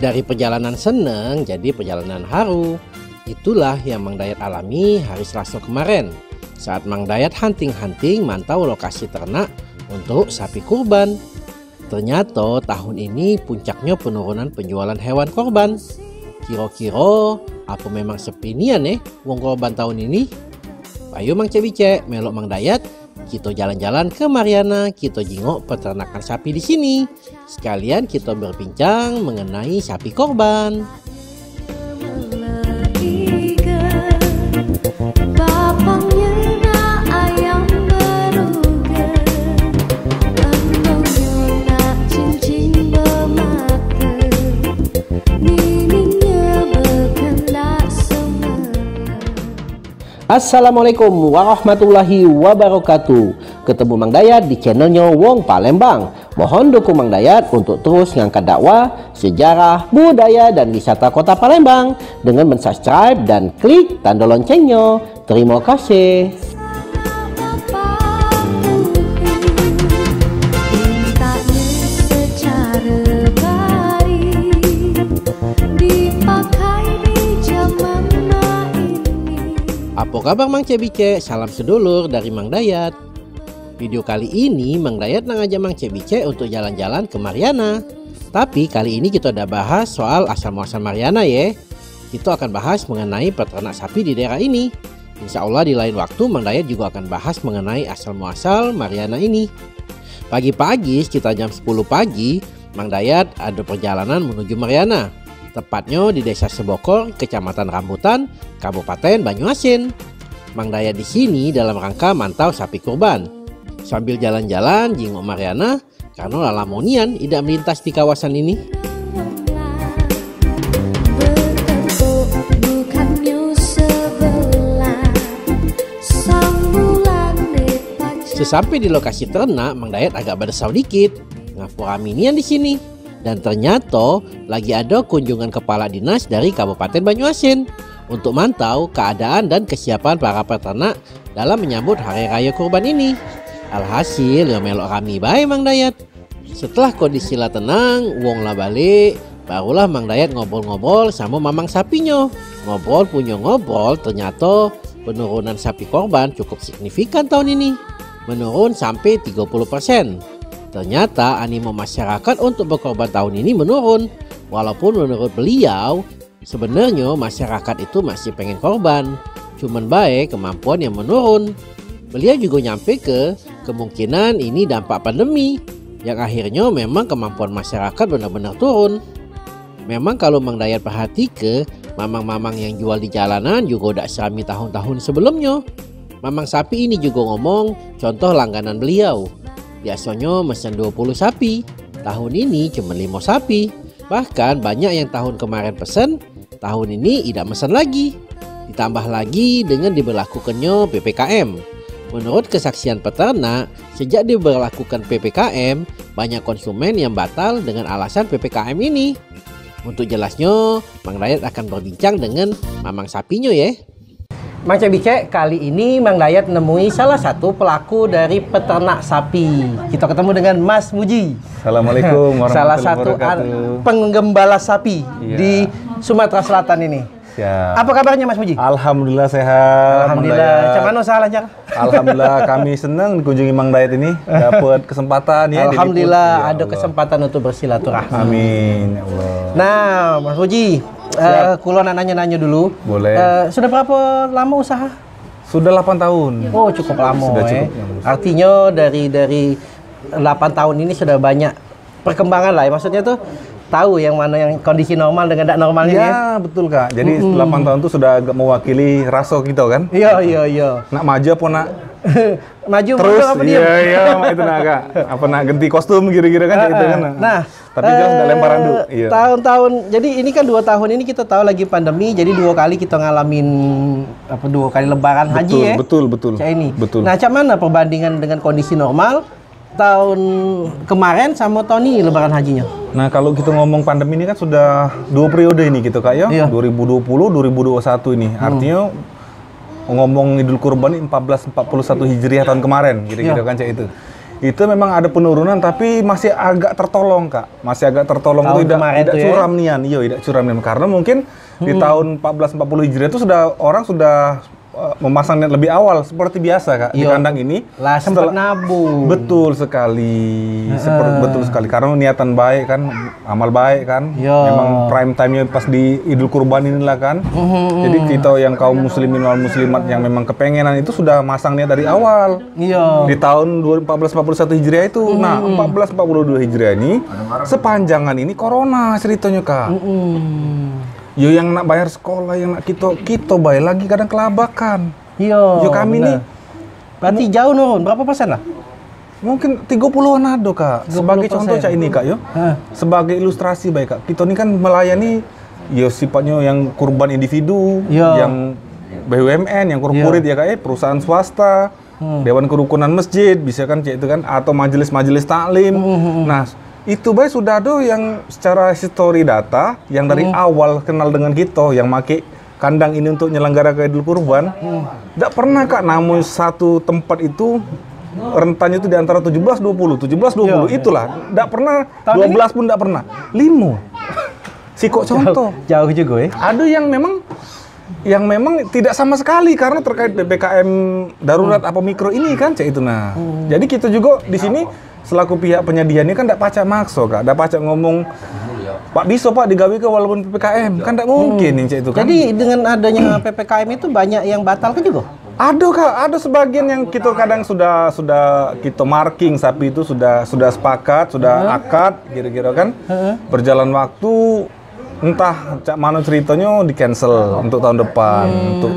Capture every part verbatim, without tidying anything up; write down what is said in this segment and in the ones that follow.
Dari perjalanan seneng jadi perjalanan haru. Itulah yang Mang Dayat alami hari Selasa kemarin saat Mang Dayat hunting-hunting mantau lokasi ternak untuk sapi kurban. Ternyata tahun ini puncaknya penurunan penjualan hewan korban. Kira-kira apa memang sepinian eh wong korban tahun ini? Ayo Mang Cebice melok Mang Dayat, kita jalan-jalan ke Mariana, kita jengok peternakan sapi di sini. Sekalian kita berbincang mengenai sapi korban. Assalamualaikum warahmatullahi wabarakatuh. Ketemu Mang Dayat di channelnya Wong Palembang. Mohon dukung Mang Dayat untuk terus ngangkat dakwah, sejarah, budaya, dan wisata kota Palembang dengan mensubscribe dan klik tanda loncengnya. Terima kasih. Apa kabar Mang Cebice? Salam sedulur dari Mang Dayat. Video kali ini Mang Dayat ngajak Mang Cebice untuk jalan-jalan ke Mariana. Tapi kali ini kita udah bahas soal asal-muasal Mariana ya. Kita akan bahas mengenai peternak sapi di daerah ini. Insya Allah di lain waktu Mang Dayat juga akan bahas mengenai asal-muasal Mariana ini. Pagi-pagi sekitar jam sepuluh pagi Mang Dayat ada perjalanan menuju Mariana. Tepatnya di Desa Sebokor, Kecamatan Rambutan, Kabupaten Banyuasin. Mang Dayat di sini dalam rangka mantau sapi kurban. Sambil jalan-jalan jengok Mariana karena lalamonian tidak melintas di kawasan ini. Sesampai di lokasi ternak, Mang Dayat agak berdesau dikit. Ngapu raminian di sini. Dan ternyata lagi ada kunjungan kepala dinas dari Kabupaten Banyuasin untuk mantau keadaan dan kesiapan para peternak dalam menyambut Hari Raya Kurban ini. Alhasil ya melok rami bae Mang Dayat. Setelah kondisi lah tenang, wong lah balik, barulah Mang Dayat ngobrol-ngobrol sama mamang sapinya. Ngobrol punya ngobrol, ternyata penurunan sapi korban cukup signifikan tahun ini. Menurun sampai tiga puluh persen. Ternyata animo masyarakat untuk berkorban tahun ini menurun. Walaupun menurut beliau sebenarnya masyarakat itu masih pengen korban, cuman baik kemampuan yang menurun. Beliau juga nyampe ke kemungkinan ini dampak pandemi yang akhirnya memang kemampuan masyarakat benar-benar turun. Memang kalau Mang Dayat perhati ke mamang-mamang yang jual di jalanan juga udah serami tahun-tahun sebelumnya. Mamang sapi ini juga ngomong contoh langganan beliau. Biasanya mesen dua puluh sapi, tahun ini cuma lima sapi. Bahkan banyak yang tahun kemarin pesen, tahun ini tidak mesen lagi. Ditambah lagi dengan diberlakukannya P P K M. Menurut kesaksian peternak, sejak diberlakukan P P K M, banyak konsumen yang batal dengan alasan P P K M ini. Untuk jelasnya, Mang Dayat akan berbincang dengan mamang sapinya ya. Mang Cebice, kali ini Mang Dayat nemui salah satu pelaku dari peternak sapi. Kita ketemu dengan Mas Muji. Assalamualaikum warahmatullahi wabarakatuh. Salah satu penggembala sapi iya. di Sumatera Selatan ini. Siap. Apa kabarnya Mas Muji? Alhamdulillah sehat. Alhamdulillah. Cuman mana usaha lancar? Alhamdulillah kami senang dikunjungi Mang Dayat ini. Dapat kesempatan ya. Alhamdulillah ya ada kesempatan untuk bersilaturahmi. Amin. Ya Allah. Nah Mas Muji. Uh, kulon nanya-nanya dulu. Boleh. Uh, sudah berapa lama usaha? Sudah delapan tahun. Oh, cukup lama. Sudah eh. cukup. Artinya dari dari delapan tahun ini sudah banyak perkembangan lah. Ya. Maksudnya tuh tahu yang mana yang kondisi normal dengan tidak normal ini. Ya, betul Kak. Jadi mm-hmm. delapan tahun itu sudah mewakili rasa kita kan? Iya, iya, iya. Nak maju apa nak maju terus apa iya iya itu nak Kak. Apa nak ganti kostum kira-kira kan uh, itu kan. Nah, tapi uh, jelas lemparan dulu. Iya. Tahun-tahun, jadi ini kan dua tahun ini kita tahu lagi pandemi, jadi dua kali kita ngalamin apa dua kali lebaran betul, haji ya. Betul, betul, betul. Ini. Betul. Nah, macam mana perbandingan dengan kondisi normal tahun kemarin sama tahun ini lebaran hajinya? Nah, kalau kita ngomong pandemi ini kan sudah dua periode ini gitu Kak ya. Iya. dua ribu dua puluh dua ribu dua puluh satu ini. Hmm. Artinya ngomong Idul Kurban empat belas empat puluh satu Hijriah tahun kemarin, kira-kira ya. Kan cak itu. itu memang ada penurunan tapi masih agak tertolong Kak. Masih agak tertolong Tahun itu tidak tidak ya? curam nian. Iya, tidak curam nian karena mungkin hmm. di tahun empat belas empat puluh Hijriah itu sudah orang sudah uh, memasang niat lebih awal seperti biasa Kak. Yo. Di kandang ini. Lah sempat nabung. Betul sekali. Uh. Seperti betul sekali karena niatan baik kan, amal baik kan. Yo. Memang prime time-nya pas di Idul Kurban inilah kan. Uh. Jadi kita yang kaum muslimin wal muslimat yang memang kepengenan itu sudah masang niat dari awal. Iya. Di tahun empat belas empat puluh satu Hijriah itu. Mm. Nah, empat belas empat puluh dua Hijriah ini sepanjangan ini corona ceritanya Kak. Mm. Yo yang nak bayar sekolah, yang nak kita kita bayar lagi kadang kelabakan. Iya. Yo kami bener. Nih berarti jauh nurun berapa persen lah? Mungkin tiga puluhan ada Kak. Sebagai contoh Cak ini Kak yo. Hah. Sebagai ilustrasi baik Kak. Kita ini kan melayani ya sifatnya yang kurban individu, yo. Yang B U M N, yang korporat ya Kak ya, perusahaan swasta, hmm. Dewan Kerukunan Masjid, bisa kan Cik itu kan, atau majelis-majelis taklim. Hmm, hmm. Nah, itu baik sudah ada yang secara history data yang dari hmm. awal kenal dengan kita, yang make kandang ini untuk nyelenggara ke Idul Kurban. Tidak hmm. pernah Kak, namun satu tempat itu rentannya itu di antara tujuh belas dua puluh, tujuh belas dua puluh, yo, itulah. Tidak pernah, dua belas pun tidak pernah. Limo. Si kok contoh. Jauh, jauh juga ya. Ada yang memang yang memang tidak sama sekali karena terkait P P K M darurat hmm. apa mikro ini kan Cak itu nah. Hmm. Jadi kita juga di sini selaku pihak penyedia ini kan tidak pacak makso Kak, tidak pacak ngomong Pak bisa Pak digawe ke walaupun P P K M kan tidak mungkin hmm. Cak itu kan. Jadi dengan adanya P P K M itu banyak yang batal kan juga? Ada Kak, ada sebagian yang kita kadang sudah sudah kita marking sapi itu sudah sudah sepakat, sudah hmm. akad kira-kira kan. Hmm. Berjalan waktu entah cak mana ceritanya di cancel untuk tahun depan. Hmm. Untuk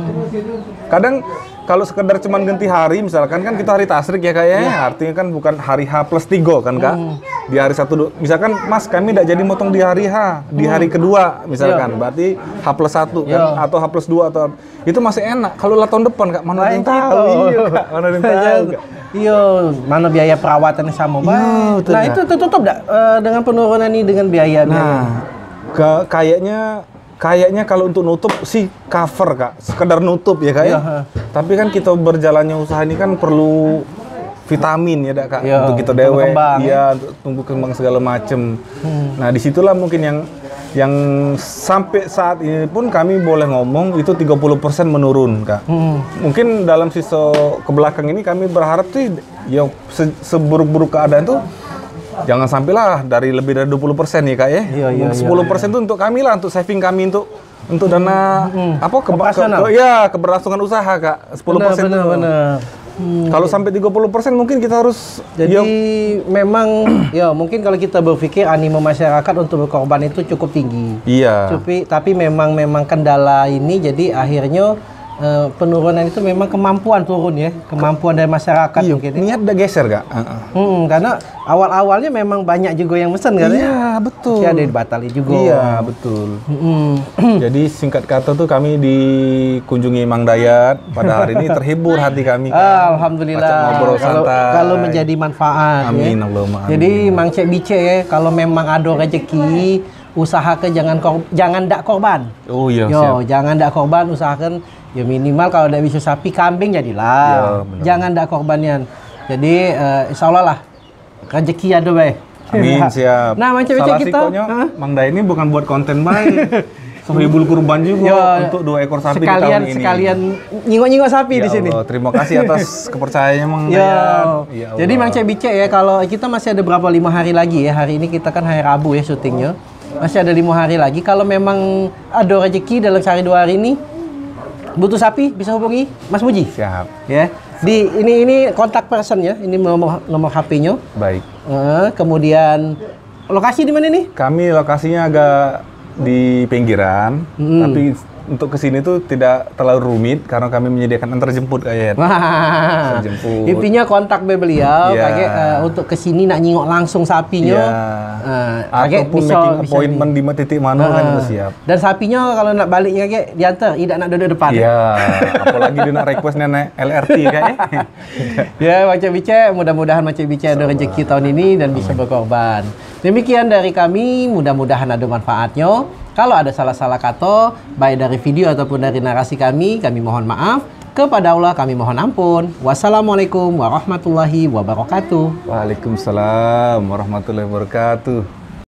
kadang kalau sekedar cuman ganti hari misalkan kan kita hari tasrik ya Kak ya, ya. Artinya kan bukan hari H plus tiga kan Kak. Hmm. Di hari satu misalkan Mas kami tidak jadi motong di hari H, di hari kedua misalkan, ya. Berarti H plus satu kan, ya. Atau H plus dua atau itu masih enak. Kalau lah tahun depan Kak, mana yang tahu? Iya Kak, mana yang tahu? Iya, mana biaya perawatannya sama Bang. Nah, itu tutup enggak uh, dengan penurunan ini dengan biaya. Nah, ke, kayaknya kayaknya kalau untuk nutup sih cover Kak, sekedar nutup ya Kak ya. Ya. Tapi kan kita berjalannya usaha ini kan perlu vitamin ya Kak, ya, untuk kita dewe, iya, untuk tumbuh kembang segala macem. Hmm. Nah disitulah mungkin yang yang sampai saat ini pun kami boleh ngomong itu tiga puluh persen menurun Kak. Hmm. Mungkin dalam sisa ke belakang ini kami berharap tuh ya se seburuk-buruk keadaan tuh jangan sampailah dari lebih dari dua puluh persen ya Kak ya. Iya, iya, sepuluh persen itu untuk kami lah, untuk saving kami, untuk untuk dana hmm. apa ke, ke, ke ya keberlangsungan usaha Kak. sepuluh persen benar, benar, benar. Hmm. Kalau sampai tiga puluh persen mungkin kita harus jadi ya, memang ya mungkin kalau kita berpikir animo masyarakat untuk berkorban itu cukup tinggi. Iya. Tapi tapi memang memang kendala ini jadi akhirnya Uh, penurunan itu memang kemampuan turun ya, kemampuan dari masyarakat iya, mungkin. Niat udah geser Kak. Uh-uh. Hmm, karena awal-awalnya memang banyak juga yang mesen kan ya. Iya betul. Masih ada dibatali juga. Iya betul. Hmm. Jadi singkat kata tuh kami dikunjungi Mang Dayat pada hari ini terhibur hati kami. Kan? Alhamdulillah. Ngobrol kalau, santai. Kalau menjadi manfaat. Amin ya. Allahumma. Jadi Mang Cek Bice ya, kalau memang ada rezeki usahakan jangan kor jangan dak korban. Oh iya. Yo, siap. Jangan dak korban, usahakan ya minimal kalau tidak bisa sapi, kambing jadilah. Ya, jangan dak korbannya. Jadi uh, insya Allah lah rezeki ada baik. Amin siap. Nah macam macam kita. Huh? Mang Day ini bukan buat konten baik. Sohibul kurban juga yo, untuk dua ekor sapi sekalian, di tahun ini. Sekalian nyingok-nyingok sapi ya di sini. Allah, terima kasih atas kepercayaannya Mang Day. Ya jadi Mang Cek Bice ya, kalau kita masih ada berapa lima hari lagi ya. Hari ini kita kan hari Rabu ya syutingnya. Masih ada lima hari lagi. Kalau memang ada rezeki dalam sehari dua hari ini, butuh sapi bisa hubungi Mas Muji. Siap. Ya. Di ini ini kontak person ya. Ini nomor nomor H P-nya. Baik. Uh, kemudian lokasi di mana nih? Kami lokasinya agak di pinggiran, hmm. tapi untuk kesini tuh tidak terlalu rumit karena kami menyediakan antar jemput kayak. Antar jemput. Intinya kontak be beliau yeah. Kayak uh, untuk kesini nak nyingok langsung sapinya. Yeah. Uh, Ataupun bisa, making bisa appointment di, di titik mana uh, kan itu siap. Dan sapinya kalau nak baliknya kayak diantar, tidak nak duduk depan. Iya. Yeah. Apalagi dia nak request nenek L R T kayak. Ya, Macam Bice, mudah-mudahan Macam Bice ada rezeki tahun ini dan bisa berkorban. Demikian dari kami, mudah-mudahan ada manfaatnya. Kalau ada salah-salah kata, baik dari video ataupun dari narasi kami, kami mohon maaf. Kepada Allah kami mohon ampun. Wassalamualaikum warahmatullahi wabarakatuh. Waalaikumsalam warahmatullahi wabarakatuh.